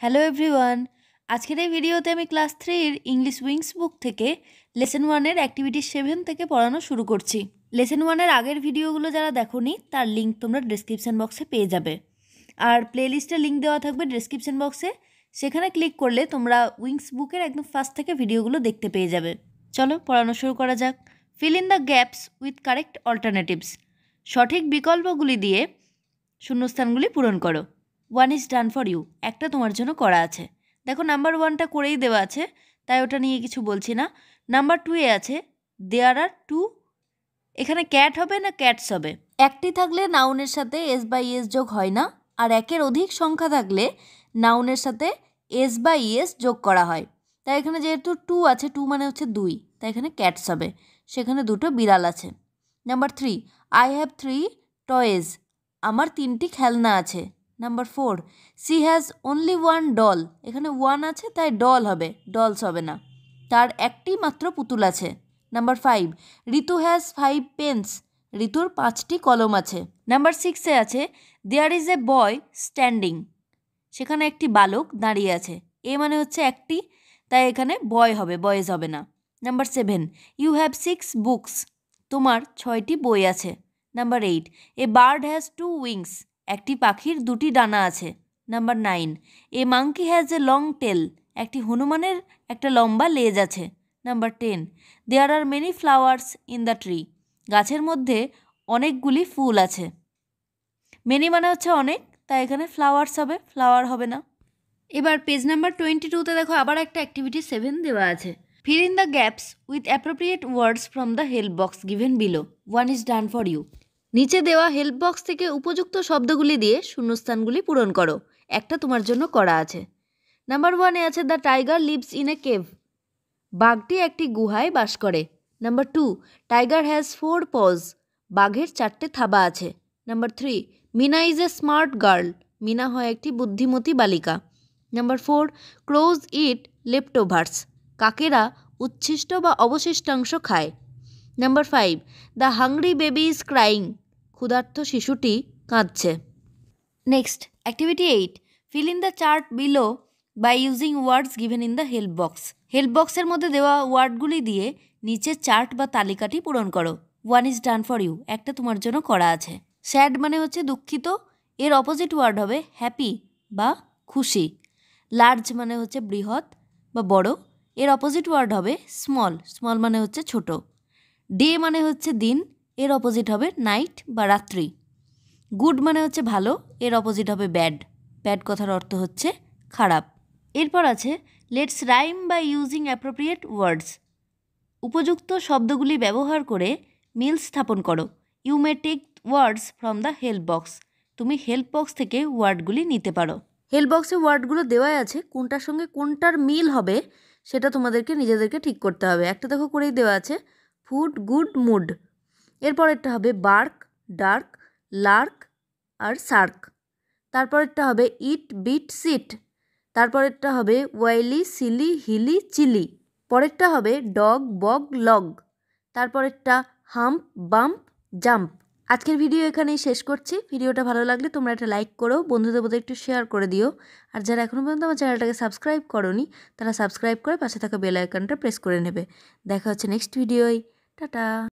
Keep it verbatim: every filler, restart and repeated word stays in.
Hello everyone, আজকের এই ভিডিওতে আমি ক্লাস থ্রির ইংলিশ উইংস বুক থেকে লেসন ওয়ানের অ্যাক্টিভিটি সেভেন থেকে পড়ানো শুরু করছি। লেসন ওয়ানের আগের ভিডিওগুলো যারা দেখোনি তার লিঙ্ক তোমরা ডেসক্রিপশন বক্সে পেয়ে যাবে, আর প্লেলিস্টের লিঙ্ক দেওয়া থাকবে ডেসক্রিপশন বক্সে। সেখানে ক্লিক করলে তোমরা উইংস বুকের একদম ফার্স্ট থেকে ভিডিওগুলো দেখতে পেয়ে যাবে। চলো পড়ানো শুরু করা যাক। Fill in the gaps with correct alternatives. সঠিক বিকল্পগুলি দিয়ে শূন্যস্থানগুলি পূরণ করো। One is done for you, একটা তোমার জন্য করা আছে। দেখো নাম্বার ওয়ানটা করেই দেওয়া আছে, তাই ওটা নিয়ে কিছু বলছি না। নাম্বার টুয়ে আছে দেয়ার আর টু, এখানে ক্যাট হবে না ক্যাটস হবে। একটি থাকলে নাউনের সাথে এস বাই এস যোগ হয় না, আর একের অধিক সংখ্যা থাকলে নাউনের সাথে এস বাই এস যোগ করা হয়। তাই এখানে যেহেতু টু আছে, টু মানে হচ্ছে দুই, তাই এখানে ক্যাটস হবে। সেখানে দুটো বিড়াল আছে। Number three, I have three toys, আমার তিনটি খেলনা আছে। Number four, she has only one doll, এখানে ওয়ান আছে তাই ডল হবে, ডলস হবে না। তার একটি মাত্র পুতুল আছে। Number five, Ritu has five pens, ঋতুর পাঁচটি কলম আছে। নাম্বার সিক্সে আছে there is a boy standing, সেখানে একটি বালক দাঁড়িয়ে আছে। এ মানে হচ্ছে একটি, তাই এখানে বয় হবে, বয়েজ হবে না। Number seven, you have six books, তোমার ছয়টি বই আছে। Number eight, a bird has two wings, একটি পাখির দুটি ডানা আছে। Number nine, a monkey has a long tail, একটি হনুমানের একটা লম্বা লেজ আছে। Number ten, there are many flowers in the tree, গাছের মধ্যে অনেকগুলি ফুল আছে। মেনি মানে হচ্ছে অনেক, তাই এখানে ফ্লাওয়ার্স হবে, ফ্লাওয়ার হবে না। এবার পেজ নাম্বার টোয়েন্টি টুতে দেখো আবার একটা অ্যাক্টিভিটি সেভেন দেওয়া আছে। Fill in the gaps with appropriate words from the help box given below. One is done for you. নিচে দেওয়া হেল্প বক্স থেকে উপযুক্ত শব্দগুলি দিয়ে শূন্যস্থানগুলি পূরণ করো, একটা তোমার জন্য করা আছে। নাম্বার ওয়ানে আছে the tiger lives in a cave, বাঘটি একটি গুহায় বাস করে। Number two, tiger has four paws, বাঘের চারটে থাবা আছে। Number three, Mina is a smart girl, Mina হয় একটি বুদ্ধিমতী বালিকা। Number four, crows eat leftovers, কাকেরা উচ্ছিষ্ট বা অবশিষ্টাংশ খায়। Number five, the hungry baby is crying, ক্ষুধার্ত শিশুটি কাঁদছে। Next activity eight, fill in the chart below by using words given in the help box. Help বক্সের মধ্যে দেওয়া ওয়ার্ডগুলি দিয়ে নিচের চার্ট বা তালিকাটি পূরণ করো। One is done for you, একটা তোমার জন্য করা আছে। স্যাড মানে হচ্ছে দুঃখিত, এর অপোজিট ওয়ার্ড হবে হ্যাপি বা খুশি। লার্জ মানে হচ্ছে বৃহৎ বা বড়, এর অপোজিট ওয়ার্ড হবে স্মল, স্মল মানে হচ্ছে ছোট। ডে মানে হচ্ছে দিন, এর অপোজিট হবে নাইট বা রাত্রি। গুড মানে হচ্ছে ভালো, এর অপোজিট হবে ব্যাড, ব্যাড কথার অর্থ হচ্ছে খারাপ। এরপর আছে let's rhyme by using appropriate words, উপযুক্ত শব্দগুলি ব্যবহার করে মিল স্থাপন করো। You may take words from the help box, তুমি হেল্প বক্স থেকে ওয়ার্ডগুলি নিতে পারো। হেল্প বক্সে ওয়ার্ডগুলো দেওয়াই আছে, কোনটার সঙ্গে কোনটার মিল হবে সেটা তোমাদেরকে নিজেদেরকে ঠিক করতে হবে। একটা দেখো করেই দেওয়া আছে ফুড, গুড, মুড। এরপরেরটা হবে বার্ক, ডার্ক, লার্ক আর সার্ক। তারপরেরটা হবে ইট, বিট, সিট। তারপরেরটা হবে ওয়াইলি, সিলি, হিলি, চিলি। পরেরটা হবে ডগ, বগ, লগ। তারপরেরটা হাম্প, বাম্প, জাম্প। আজকের ভিডিও এখানেই শেষ করছি। ভিডিওটা ভালো লাগলে তোমরা একটা লাইক করো, বন্ধুদের মধ্যে একটু শেয়ার করে দিও। আর যারা এখনও পর্যন্ত আমার চ্যানেলটাকে সাবস্ক্রাইব করোনি তারা সাবস্ক্রাইব করে পাশে থাকা বেল আইকনটা প্রেস করে নেবে। দেখা হচ্ছে নেক্সট ভিডিওয়। টাটা।